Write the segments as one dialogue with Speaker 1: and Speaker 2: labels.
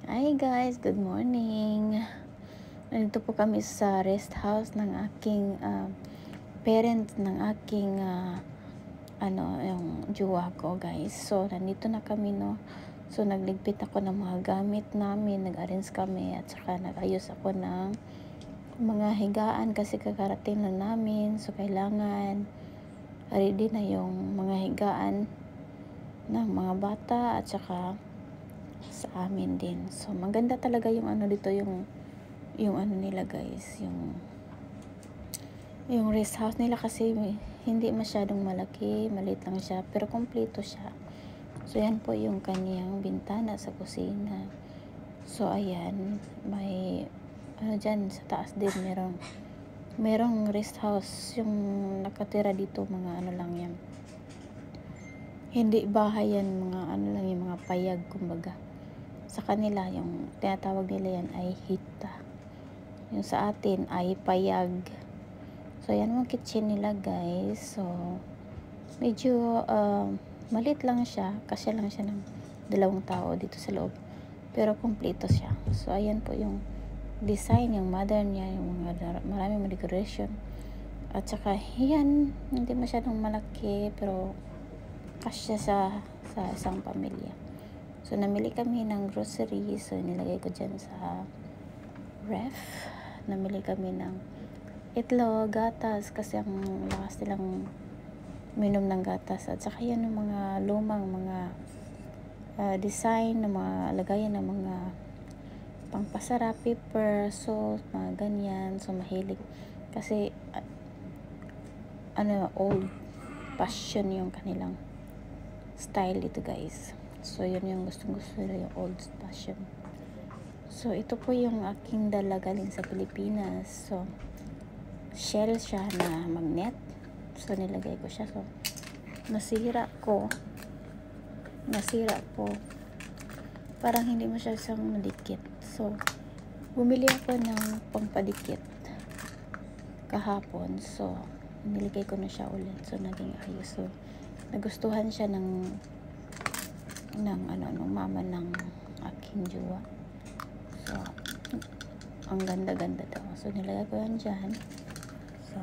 Speaker 1: Hi guys, good morning. Nandito po kami sa rest house ng aking parent ng aking yung jowa ko, guys. So nandito na kami, no. So nagligpit ako ng mga gamit namin, nag-arrange kami at saka nag-ayos ako ng mga higaan kasi kakarating lang namin. So kailangan ready na yung mga higaan ng mga bata at saka sa amin din. So maganda talaga yung dito, yung nila, guys, yung rest house nila kasi hindi masyadong malaki, maliit lang siya pero kompleto siya. So yan po yung kaniyang bintana sa kusina. So ayan, may dyan sa taas din merong rest house. Yung nakatira dito mga lang yan, hindi bahay yan, mga lang yung mga payag, kumbaga. Sa kanila yung tinatawag nila yan ay hita, yung sa atin ay payag. So yan yung kitchen nila, guys. So medyo maliit lang siya, kasi lang siya ng 2 tao dito sa loob, pero kompleto siya. So ayan po yung design, yung mother niya, yung mga maraming decoration. At saka yan, hindi masyadong malaki pero kasya sa isang pamilya. So namili kami ng groceries, so nilagay ko dyan sa ref. Namili kami ng itlog, gatas, kasi ang lakas nilang minom ng gatas. At saka yan yung mga lumang mga design ng mga lagayan ng mga pangpasarap, pepper, salt, mga ganyan. So mahilig kasi old fashion yung kanilang style dito, guys. So yun yung gustong nila, yung old fashion. So ito po yung aking dala galing sa Pilipinas. So shell siya na magnet. So nilagay ko siya. So nasira po, parang hindi mo siya madikit. So bumili ako ng pangpadikit kahapon. So niligay ko na siya ulit. So naging ayos. So nagustuhan siya ng mama ng aking jowa. So ang ganda-ganda daw. So nilagay ko yan dyan. So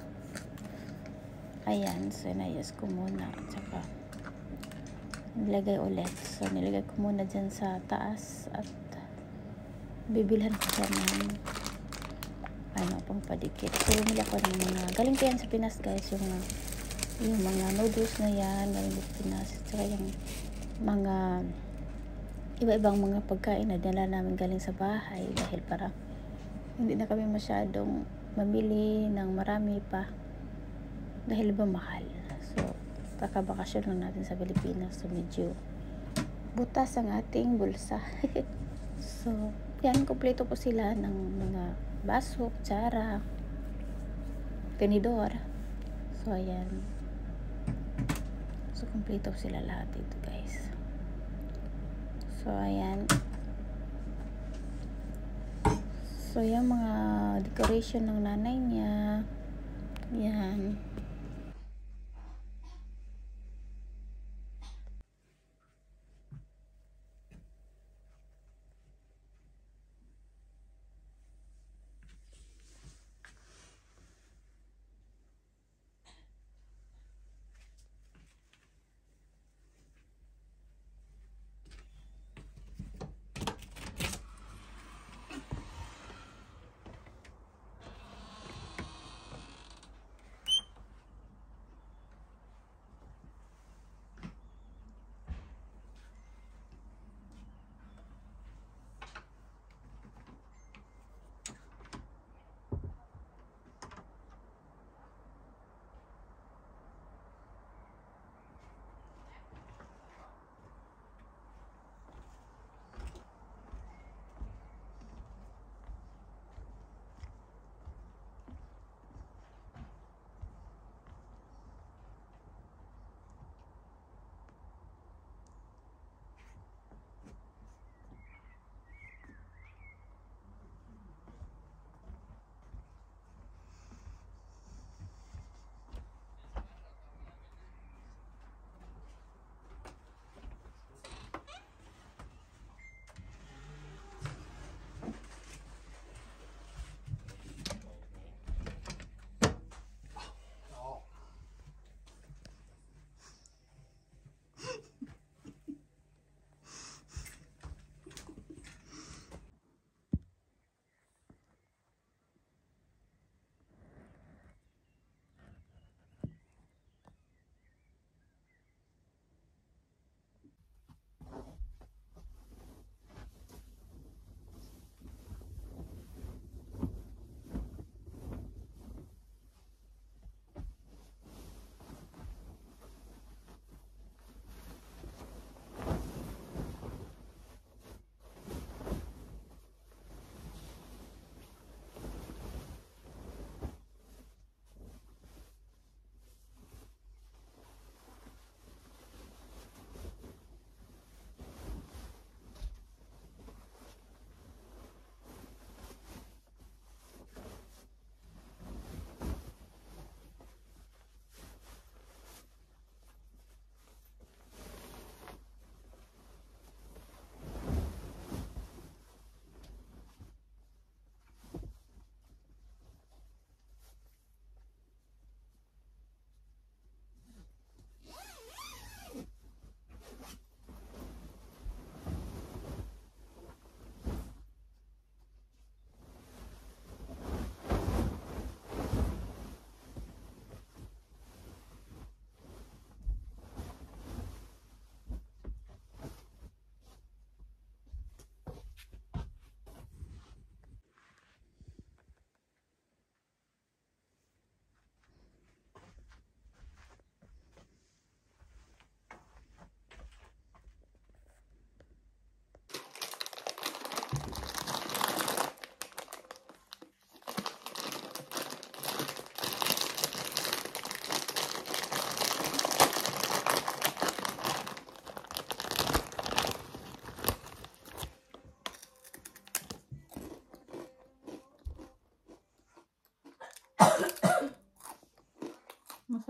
Speaker 1: ayan, so inayos ko muna at saka nilagay ulit. So nilagay ko muna dyan sa taas at bibilhan ko siya ng pangpadikit. So bumili ako ng mga, galing ko yan sa Pinas, guys, yung mga noodles na yan, galing sa Pinas. At saka yung mga iba-ibang mga pagkain na dala namin galing sa bahay, dahil para hindi na kami masyadong mamili ng marami pa dahil ba mahal. So kakabakasyon lang natin sa Pilipinas, so medyo butas ang ating bulsa. So yan, kompleto po sila ng mga baso, kutsara, tinidor. So ayan, so kompleto sila lahat dito, guys. So ayan, so yung mga decoration ng nanay niya, yan.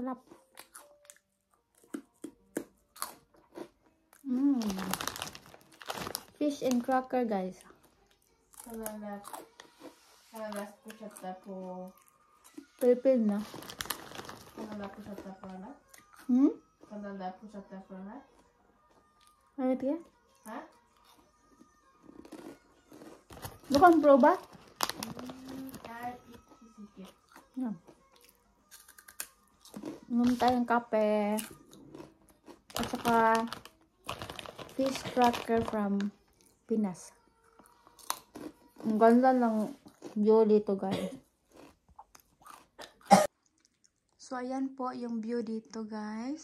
Speaker 1: Sarap. Mm. Fish and cracker, guys.
Speaker 2: Kalalas pusatta po.
Speaker 1: Pilipil na.
Speaker 2: Kalala pusatta po na. Kalala pusatta po na.
Speaker 1: Ano ito?
Speaker 2: Ha?
Speaker 1: Bukan pro ba?
Speaker 2: Kahit isikip.
Speaker 1: Yan. Inom tayong kape. At saka fish cracker from Pinas. Ang ganda ng view dito, guys. So, ayan po yung view dito, guys.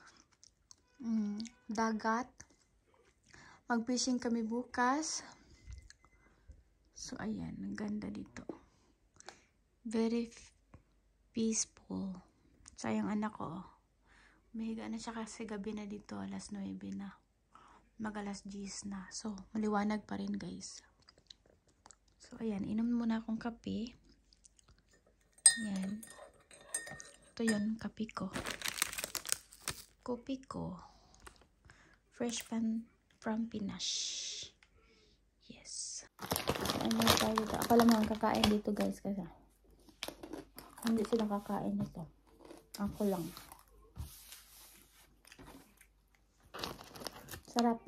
Speaker 1: Dagat. Mag-fishing kami bukas. So, ayan. Ang ganda dito. Very peaceful. Sayang anak ko. Mahiga na siya kasi gabi na dito. Alas 9 na. Mag-alas 10 na. So, maliwanag pa rin, guys. So, ayan. Inom muna akong kape. Ayan. Ito yun, kape ko. Kopi ko. Fresh pan from Pinas. Yes. Ano tayo dito? Ako lang ang kakain dito, guys. Kasi hindi sila kakain nito. Ako lang. Sarap.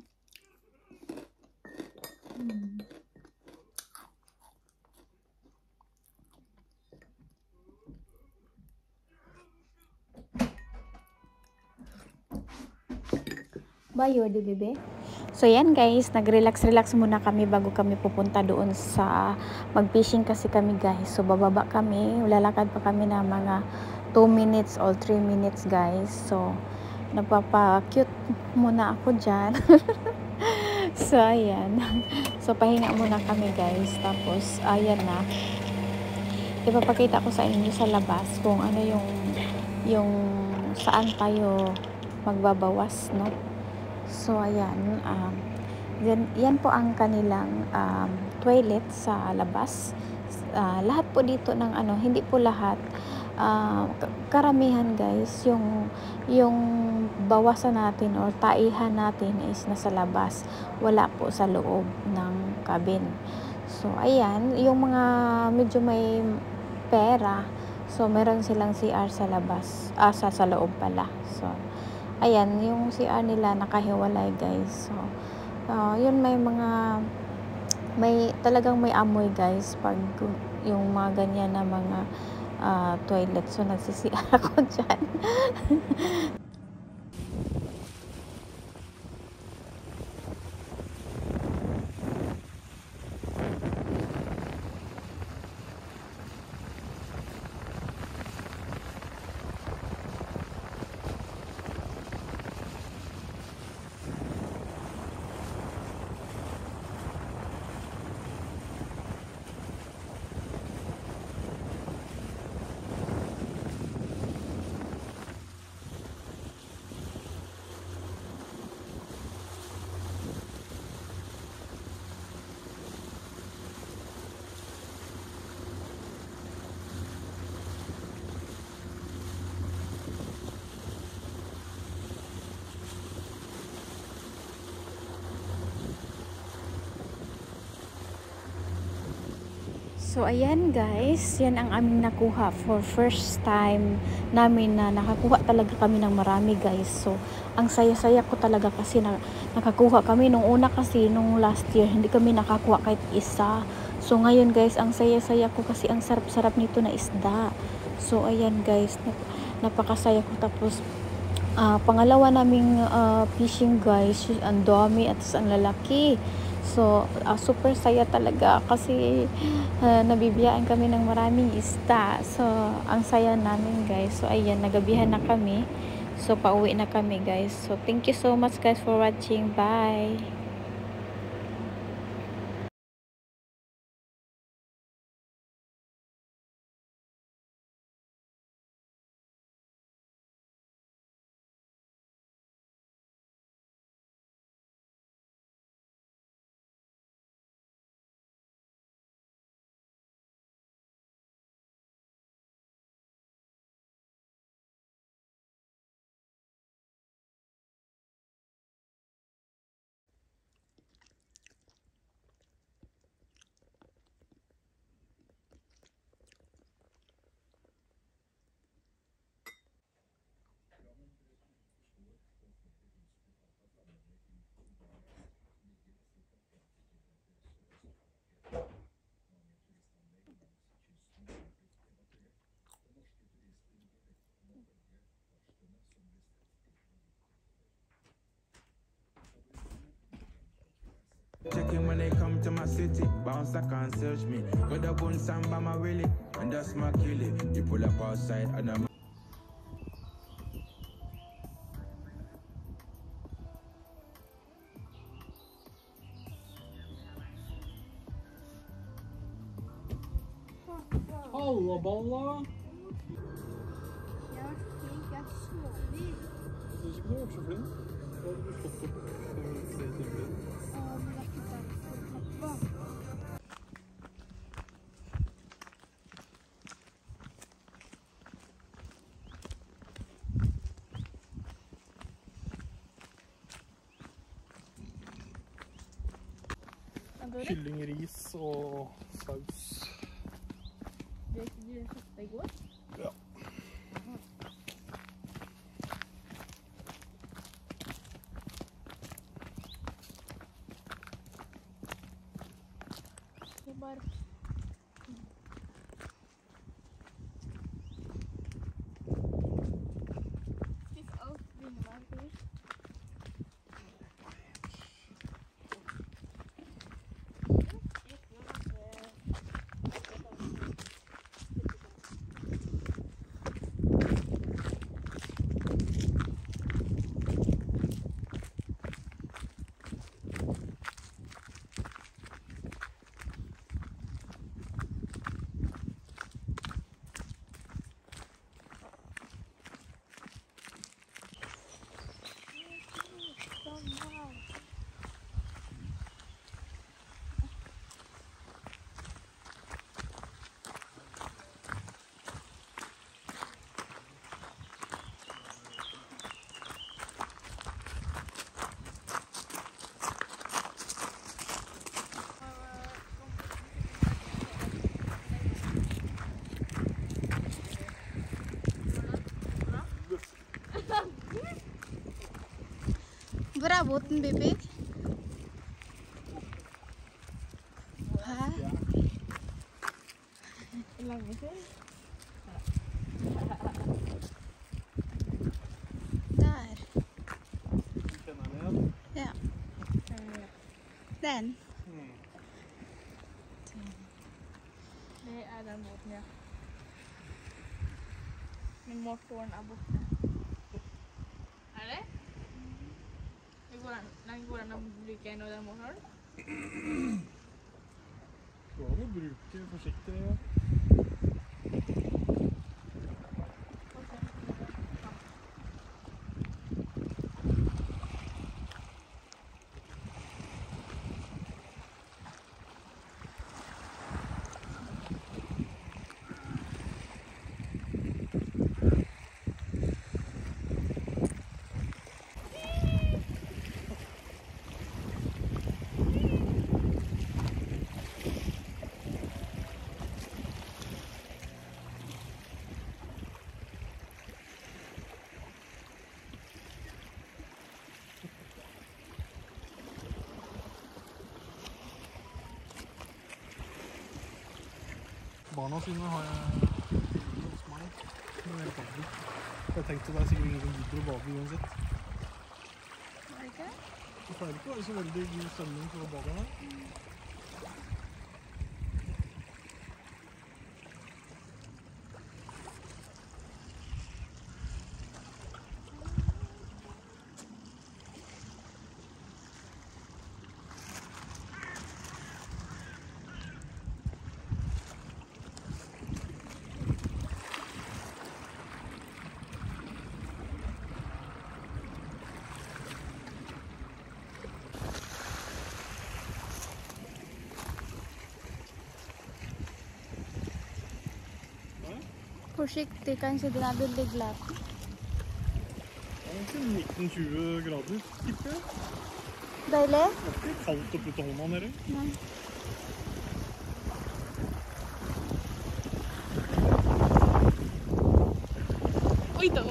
Speaker 1: Bayo, di bebe? So yan guys, nag-relax muna kami bago kami pupunta doon sa mag-fishing kasi kami guys. So bababa kami, lalakad pa kami na mga 2 minutes or 3 minutes guys. So nagpapa-cute muna ako dyan. So ayan. So pahinga muna kami guys. Tapos ayan na. Ipapakita ko sa inyo sa labas kung ano yung saan tayo magbabawas, no? So, ayan. Yan po ang kanilang toilet sa labas. Lahat po dito ng ano, hindi po lahat. Karamihan guys, yung bawasan natin or taihan natin is nasa labas. Wala po sa loob ng cabin. So, ayan. Yung mga medyo may pera, so, meron silang CR sa labas. Sa loob pala. So, ayan, yung CR nila nakahiwalay guys. So, yun talagang may amoy guys pag yung mga ganyan na mga toilet. So, nagsi-CR ako dyan. So, ayan guys, yan ang aming nakuha for first time namin na nakakuha talaga kami ng marami guys. So, ang saya-saya ko talaga kasi nakakuha kami nung una kasi nung last year, hindi kami nakakuha kahit isa. So, ngayon guys, ang saya-saya ko kasi ang sarap-sarap nito na isda. So, ayan guys, napakasaya ko. Tapos, pangalawa naming fishing guys, ang dami at ang lalaki. So, super saya talaga kasi nabibiyaan kami ng maraming isda. So, ang saya namin guys. So, ayan, nagabihan na kami. So, pauwi na kami guys. So, thank you so much guys for watching. Bye!
Speaker 3: checking when they come to my city. Bounce, I can't search me. Got the bun samba, my willy, and that's my killie. You pull up outside and I'm
Speaker 4: Halla balla!
Speaker 2: Ja, flink. Jeg sover.
Speaker 4: Jeg synes ikke du har vært så flink. Da hadde du stått opp for 3 timer siden.
Speaker 2: Men det er ikke derfor pappa.
Speaker 4: Kylling, ris og saus.
Speaker 2: Du kjøpte det i går?
Speaker 4: Ja.
Speaker 2: Det bare... Spis alt begynner med først.
Speaker 1: Hvor er båten, baby? Hæ?
Speaker 2: Lenge siden.
Speaker 1: Der.
Speaker 4: Kjenner den igjen?
Speaker 1: Ja. Den.
Speaker 2: Det er den båten, ja. Men motoren er borte. Er det? Den går an å bruke en av den motoren?
Speaker 4: Du må bruke forsiktig. Ja. Barna sine har jeg hos meg. Det er helt vanlig. Jeg tenkte det er sikkert ingen som gidder å bade uansett.
Speaker 2: Er det ikke?
Speaker 4: Det pleier ikke å være så veldig god stemning for å bade her.
Speaker 1: Forsiktig, kanskje den er veldig glatt.
Speaker 4: Det er egentlig 19-20 grader, tipper jeg.
Speaker 1: Deilig?
Speaker 4: Det er ikke kaldt å putte hånda nedi.
Speaker 1: Nei.
Speaker 2: Oi, da!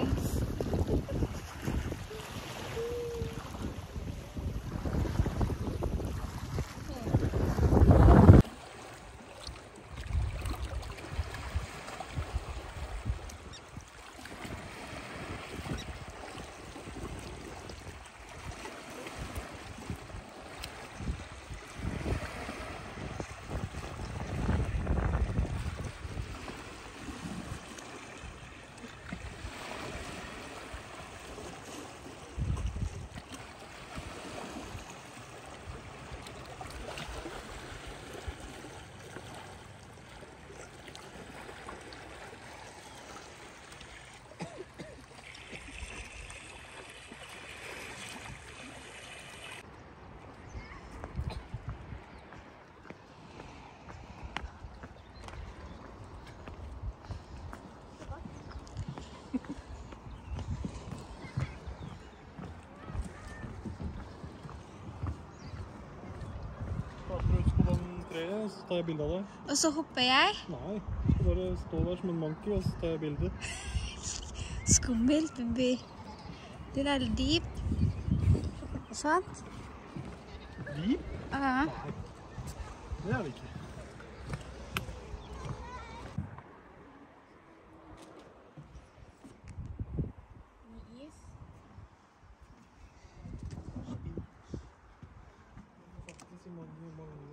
Speaker 4: Klatre ut på den treet, så tar jeg bilde av deg.
Speaker 5: Og så hopper jeg.
Speaker 4: Nei, du skal bare stå der som en monkey, og så tar jeg bilde.
Speaker 5: Skummelt, baby. Det der er dyp. Sant?
Speaker 4: Dyp?
Speaker 5: Ja.
Speaker 4: Nei, det er det ikke. Faktisk i mange